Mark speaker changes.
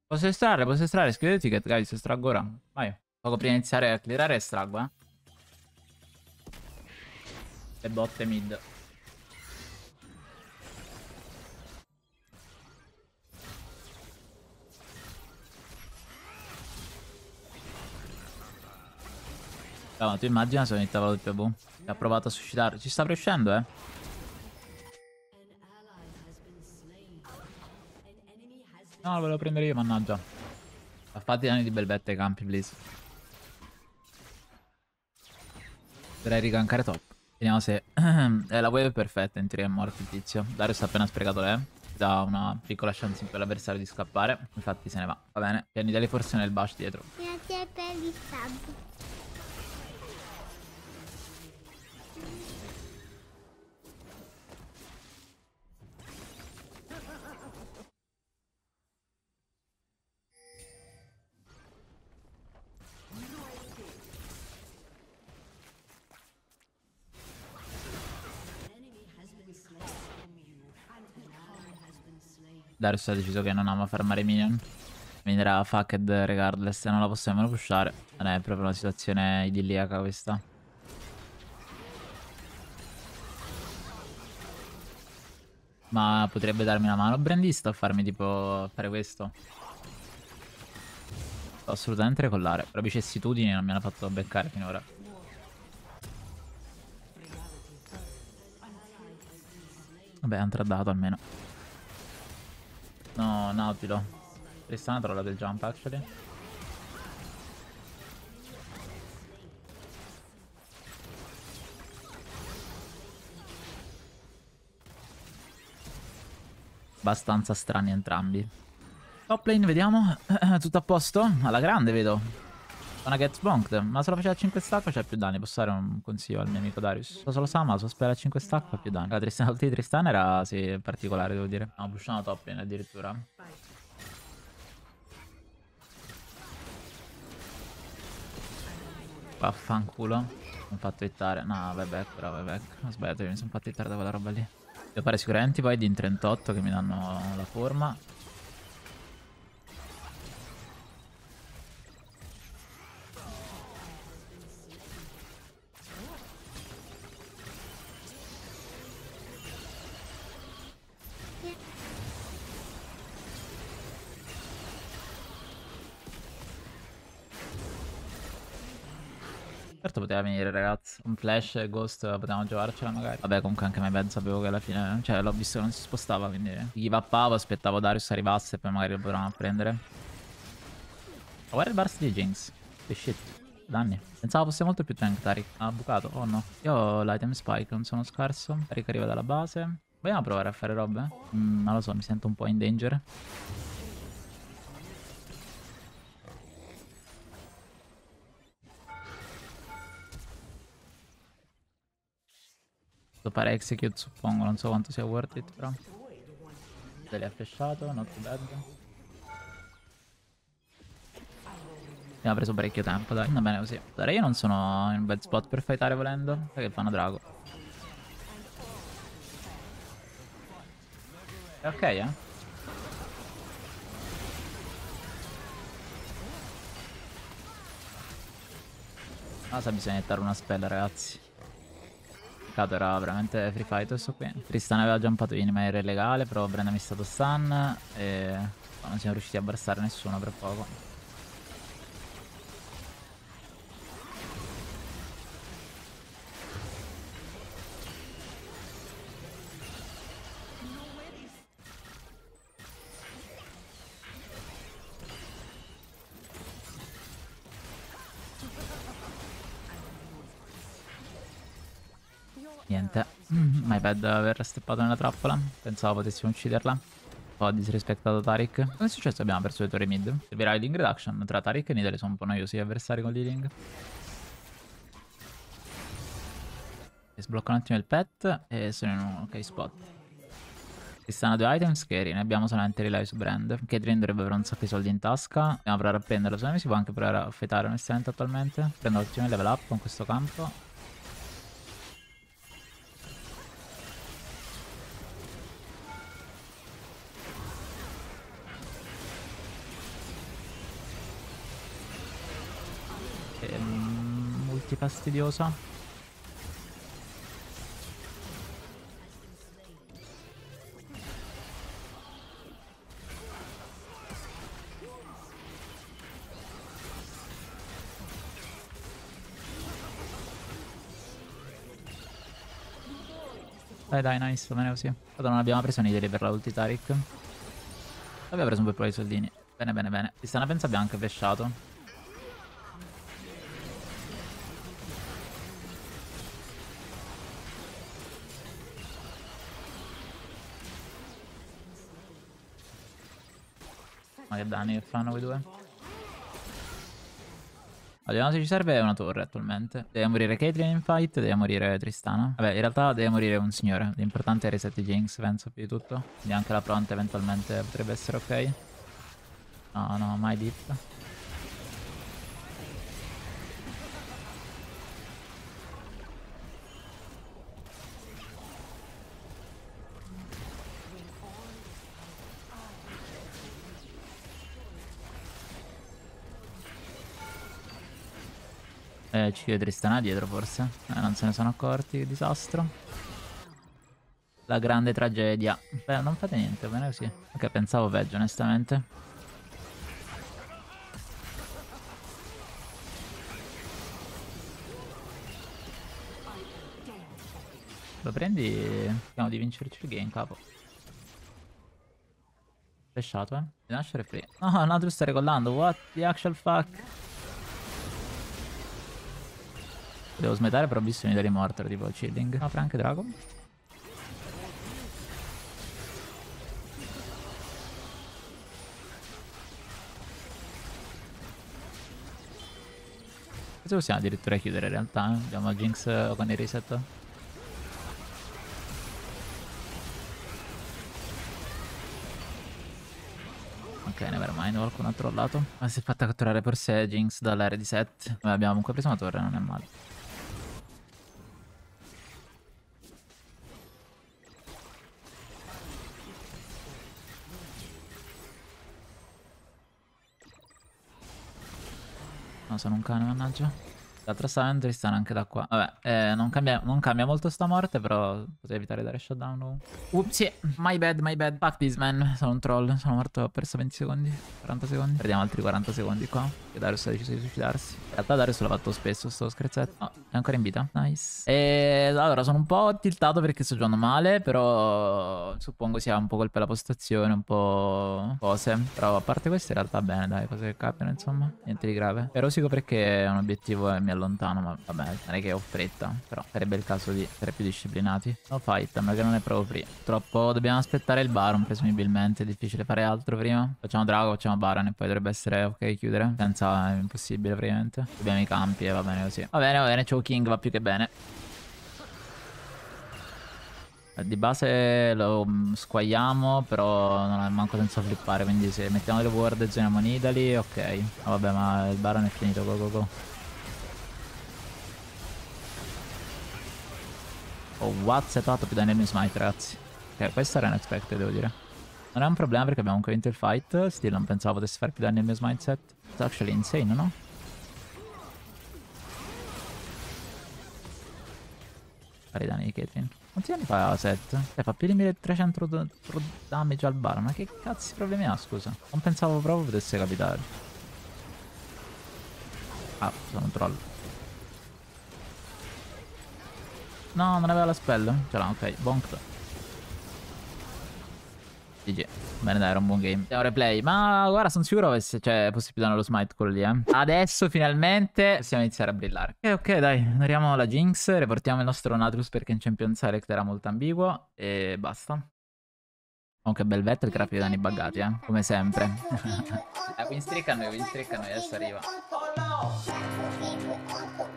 Speaker 1: Posso estrarre, scrivete ticket, guys, estraggo ora. Vai. Poco prima di iniziare a clearare estraggo, eh. Le botte mid. No, tu immagina se ogni tavolo di PV. Ha provato a suscitare. Ci sta riuscendo, eh. No, lo volevo prendere io, mannaggia. Ha fatti danni di belvette ai campi, please. Dovrei rigankare top. Vediamo se... la wave è perfetta, in teoria è morto il tizio. Darius ha appena sprecato le. Dà una piccola chance in più all'avversario di scappare. Infatti se ne va. Va bene. Piani delle forse nel bash dietro.
Speaker 2: Grazie per il sub.
Speaker 1: Darius ha deciso che non ama farmare minion. Venderà fucked regardless e non la possiamo nemmeno pushare. Non è proprio una situazione idilliaca questa. Ma potrebbe darmi una mano Brandista a farmi tipo fare questo. Sto assolutamente recollare. Però vicissitudini non mi hanno fatto beccare finora. Vabbè, è un tradato almeno. No, Nautilo. Tristana trolla del jump actually. Abbastanza strani entrambi. Top lane, vediamo. Tutto a posto? Alla grande, vedo. Una get bonked. Ma se lo faceva a 5 stack c'è più danni. Posso dare un consiglio al mio amico Darius? So se lo sa, ma se lo spera a 5 stack fa più danni. La Tristana, l'ultima di Tristana era, sì, particolare, devo dire. No, pushano top lane addirittura. Vaffanculo. Mi sono fatto hittare. No, vai back, però vai back. Ho sbagliato, mi sono fatto hittare da quella roba lì. Devo fare sicuramente poi di in 38 che mi danno la forma. Certo poteva venire, ragazzi. Un flash e ghost potevamo giocarcela magari. Vabbè, comunque anche me ben sapevo che alla fine... Cioè, l'ho visto che non si spostava, quindi... Give uppavo, aspettavo Darius arrivasse e poi magari lo potevamo prendere. Ma guarda il burst di Jinx. Che shit. Danni. Pensavo fosse molto più tank, Tarik. Ha bucato. Oh no. Io ho l'item spike, non sono scarso. Tarik arriva dalla base. Vogliamo provare a fare robe? Non lo so, mi sento un po' in danger. Fare execute suppongo, non so quanto sia worth it però. Se li ha flashato, not too bad. Abbiamo preso parecchio tempo, dai. Va bene così. Dai, io non sono in un bad spot per fightare volendo. Perché fanno drago. È ok, eh? Cosa bisogna iniettare una spell, ragazzi. Peccato, era veramente free fight questo qui. Tristan aveva jumpato in, ma era illegale, però Brenda mi è stato stun e non siamo riusciti a barstare nessuno per poco. Niente. My bad aver steppato nella trappola. Pensavo potessimo ucciderla. Ho disrispettato Tarik. Cosa è successo? Abbiamo perso le torri mid. Servirà healing reduction. Tra Tarik e Nidalee sono un po' noiosi gli avversari con l'healing. Sblocco un attimo il pet e sono in un ok spot. Ci stanno due item scary, ne abbiamo solamente relay su Brand. Caitlyn dovrebbe avere un sacco di soldi in tasca. Dobbiamo provare a prenderlo, se no mi si può anche provare a fightare onestamente attualmente. Prendo l'ultimo level up con questo campo. ulti fastidiosa. Dai dai, nice, va bene così. Però non abbiamo preso niente per la ulti Taric. Abbiamo preso un bel po' di soldini. Bene, bene, bene. Tristana pensa abbia anche flashato. Ma che danni che fanno quei due? Vediamo se ci serve una torre attualmente. Deve morire Caitlyn in fight, deve morire Tristana. Vabbè, in realtà deve morire un signore. L'importante è reset Jinx, penso, più di tutto. Quindi anche la fronte eventualmente potrebbe essere ok. No, no, mai deep. Ci chiede Tristana dietro forse. Non se ne sono accorti, che disastro. La grande tragedia. Beh, non fate niente, va bene così. Ok, pensavo peggio, onestamente. Lo prendi, speriamo di vincerci il game, capo. Flashato, Devi nascere free. No, Natrus sta recollando. What the actual fuck? Devo smetare, però ho visto un'idea di mortar, tipo chilling. No, Frank Dragon. Questo possiamo addirittura chiudere in realtà, Abbiamo Jinx con il reset. Ok, nevermind, qualcuno ha trollato. Ma si è fatta catturare forse Jinx dall'area di set. Noi abbiamo comunque preso una torre, non è male. No, sono un cane, mannaggia. L'altra sta avendo Tristana anche da qua. Vabbè, non cambia molto sta morte, però potrei evitare di dare shutdown. Upsi, my bad, my bad. Fuck this man, sono un troll. Sono morto, ho perso 20 secondi, 40 secondi. Perdiamo altri 40 secondi qua. Che Darius ha deciso di suicidarsi. In realtà Darius l'ha fatto spesso, sto scherzetto. No, è ancora in vita, nice. E allora, sono un po' tiltato perché sto giocando male, però suppongo sia un po' colpa della postazione, un po' cose. Però a parte questo in realtà bene, dai, cose che capitano, insomma. Niente di grave. Ero sicuro perché è un obiettivo e mi allontano, ma vabbè, non è che ho fretta. Però sarebbe il caso di essere più disciplinati. No fight, a meno che non è proprio free. Troppo dobbiamo aspettare il Baron, presumibilmente. È difficile fare altro prima. Facciamo Drago, facciamo Baron e poi dovrebbe essere ok chiudere. Senza è impossibile praticamente. Abbiamo i campi e va bene così. Va bene, Choking va più che bene. Di base lo squagliamo, però non ha manco senso flippare, quindi se mettiamo delle ward e zoniamo Nidalee, ok. Oh, vabbè, ma il Baron è finito, go go go. Oh, what? Si è fatto più danni al mio smite, ragazzi. Ok, questo era unexpected, devo dire. Non è un problema perché abbiamo comunque vinto il fight. Still non pensavo potesse fare più danni al mio smite set. It's actually insane, no? Fare i danni di Caitlyn. Quanti anni fa la set? Fa più di 1300 damage al Baron. Ma che cazzo di problemi ha, scusa? Non pensavo proprio potesse capitare. Ah, sono un troll. No, non aveva la spell. Ce l'ha, ok. Bonked. GG. Bene, dai, era un buon game. Andiamo replay. Ma guarda, sono sicuro che c'è possibilità nello smite quello lì, Adesso finalmente possiamo iniziare a brillare. Ok, dai, onoriamo la Jinx. Reportiamo il nostro Natrus perché in Champion Select era molto ambiguo. E basta. Comunque bel Vettel che rapido danni buggati, come sempre. Win streak a noi, adesso arriva.